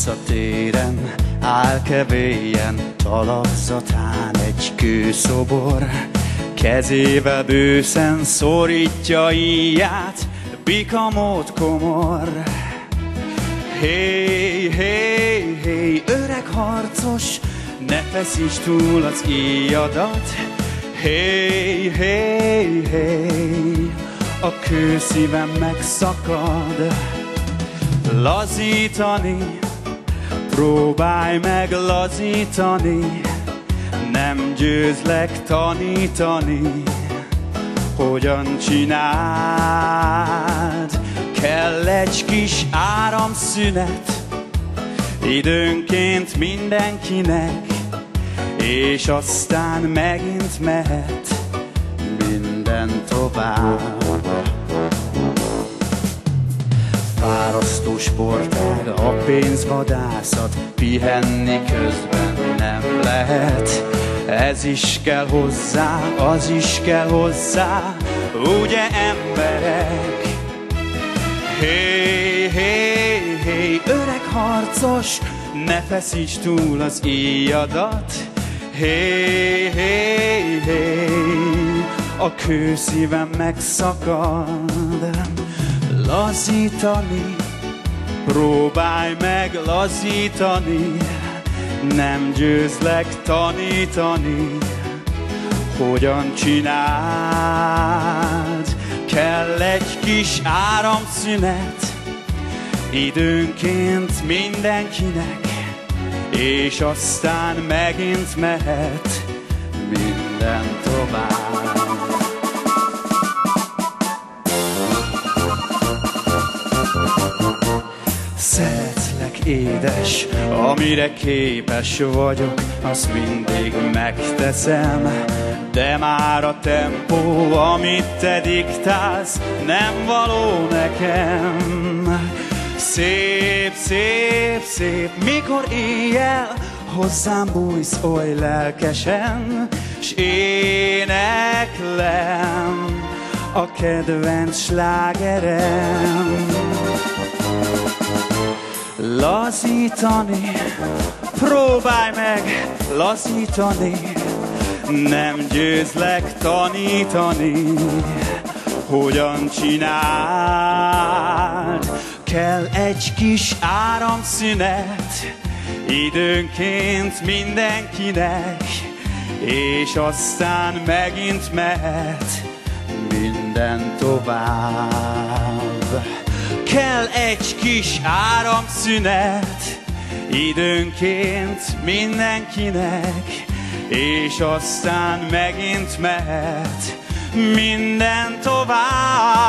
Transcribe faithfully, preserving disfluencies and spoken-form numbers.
visszatéren, áll kevélyen, talapzatán egy kőszobor. Kezével bőszen szorítja íját, bikamót komor. Hé, hé, hé, öreg harcos, ne feszíts túl az íjadat. Hé, hé, hé, a kőszívem megszakad. Lazítani, próbálj meg lazítani, nem győzlek tanítani, hogyan csináld. Kell egy kis áramszünet, időnként mindenkinek, és aztán megint mehet minden tovább. Fárasztó sportág, a pénzvadászat, pihenni közben nem lehet. Ez is kell hozzá, az is kell hozzá, ugye emberek? Hé, hé, hé, öreg harcos, ne feszíts túl az íjadat. Hé, hé, hé, a kőszívem megszakad. Lazítani, próbálj meg lazítani, nem győzlek tanítani, hogyan csináld. Kell egy kis áramszünet, időnként mindenkinek, és aztán megint mehet minden tovább. Szeretlek, édes, amire képes vagyok, azt mindig megteszem. De már a tempó, amit te diktálsz, nem való nekem. Szép, szép, szép, mikor éjjel hozzám bújsz oly lelkesen, s éneklem a kedvenc slágerem. Lazítani, próbálj meg lazítani, nem győzlek tanítani, hogyan csináld. Kell egy kis áramszünet, időnként mindenkinek, és aztán megint mehet minden tovább. Kell egy kis áramszünet, időnként mindenkinek, és aztán megint mehet minden tovább.